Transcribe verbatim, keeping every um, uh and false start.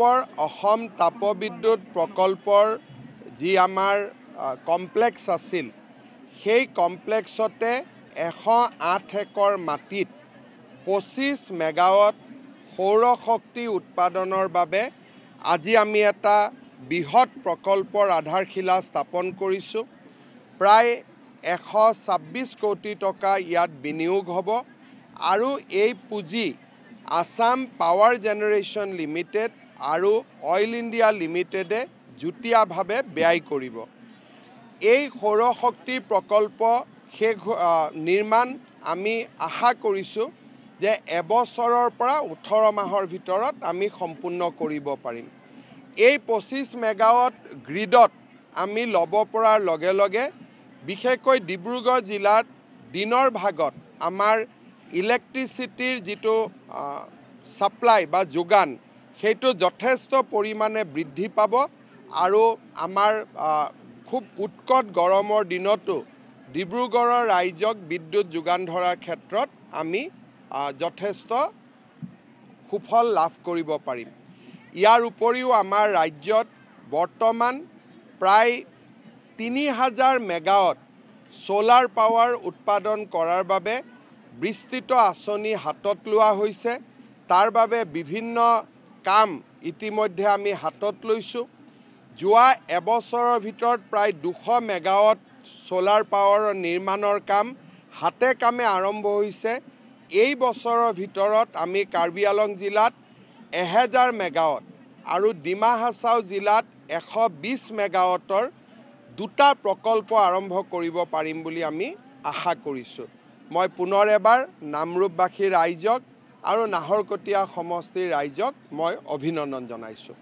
পূৰ্বৰ অসম তাপবিদ্যুৎ প্ৰকল্পৰ যি আমাৰ কমপ্লেক্স আছিল সেই কমপ্লেক্সতে এশ আঠ একৰ মাটিত পঁচিছ মেগাৱাট সৌৰ শক্তি উৎপাদনৰ বাবে আজি আমি এটা বৃহৎ প্ৰকল্পৰ আধাৰশিলা স্থাপন কৰিছোঁ। প্ৰায় এশ ছাব্বিছ কোটি টকা ইয়াত বিনিয়োগ হ'ব আৰু এই পুঁজি আসাম পাৱাৰ জেনেৰেশ্যন লিমিটেড আৰু অইল ইণ্ডিয়া লিমিটেডে যুটীয়াভাৱে ব্যয় কৰিব। এই সৌৰ শক্তি প্ৰকল্প শেষ নিৰ্মাণ আমি আশা কৰিছোঁ যে এবছৰৰ পৰা ওঠৰ মাহৰ ভিতৰত আমি সম্পূৰ্ণ কৰিব পাৰিম। এই পঁচিছ মেগাৱাট গ্ৰিডত আমি ল'ব পৰাৰ লগে লগে বিশেষকৈ ডিব্ৰুগড় জিলাত দিনৰ ভাগত আমাৰ ইলেক্ট্ৰিচিটিৰ যিটো সাপ্লাই বা যোগান সেইটো যথেষ্ট পৰিমাণে বৃদ্ধি পাব আৰু আমাৰ খুব উৎকট গৰমৰ দিনতো ডিব্ৰুগড়ৰ ৰাইজক বিদ্যুৎ যোগান ধৰাৰ ক্ষেত্ৰত আমি যথেষ্ট সুফল লাভ কৰিব পাৰিম। ইয়াৰ উপৰিও আমাৰ ৰাজ্যত বৰ্তমান প্ৰায় তিনি হাজাৰ মেগাৱাট সোলাৰ পাৱাৰ উৎপাদন কৰাৰ বাবে বিস্তৃত আঁচনি হাতত লোৱা হৈছে। তাৰ বাবে বিভিন্ন কাম ইতিমধ্যে আমি হাতত লৈছোঁ। যোৱা এবছৰৰ ভিতৰত প্ৰায় দুশ মেগাৱাট সোলাৰ পাৱাৰৰ নিৰ্মাণৰ কাম হাতে কামে আৰম্ভ হৈছে। এই বছৰৰ ভিতৰত আমি কাৰ্বি আংলং জিলাত এহেজাৰ মেগাৱাট আৰু ডিমা হাছাও জিলাত এশ বিছ মেগাৱাটৰ দুটা প্ৰকল্প আৰম্ভ কৰিব পাৰিম বুলি আমি আশা কৰিছোঁ। মই পুনৰ এবাৰ নামৰূপবাসী ৰাইজক আৰু নাহৰকটীয়া সমষ্টিৰ ৰাইজক মই অভিনন্দন জনাইছোঁ।